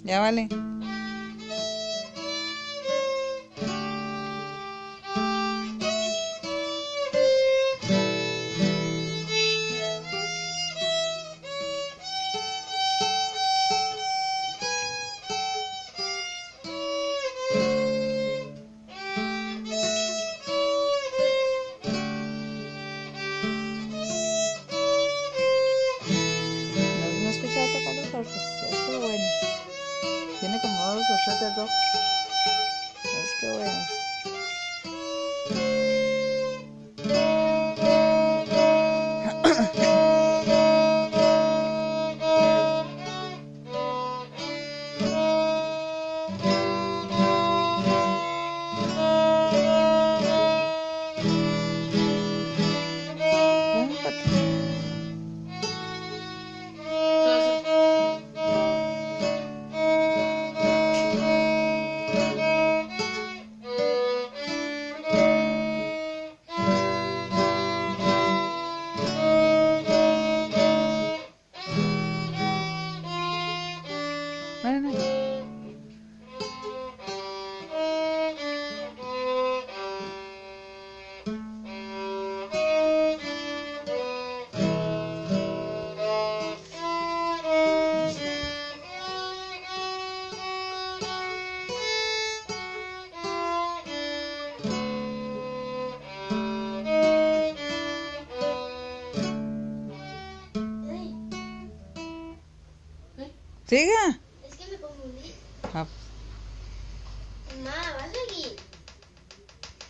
Ya vale. No he escuchado tocar los orcos, es bueno. Tiene como 2 o 3 de rock. Es que buenos. Bueno. Siga. Es que me confundí. Ah. Mamá, ¿vale?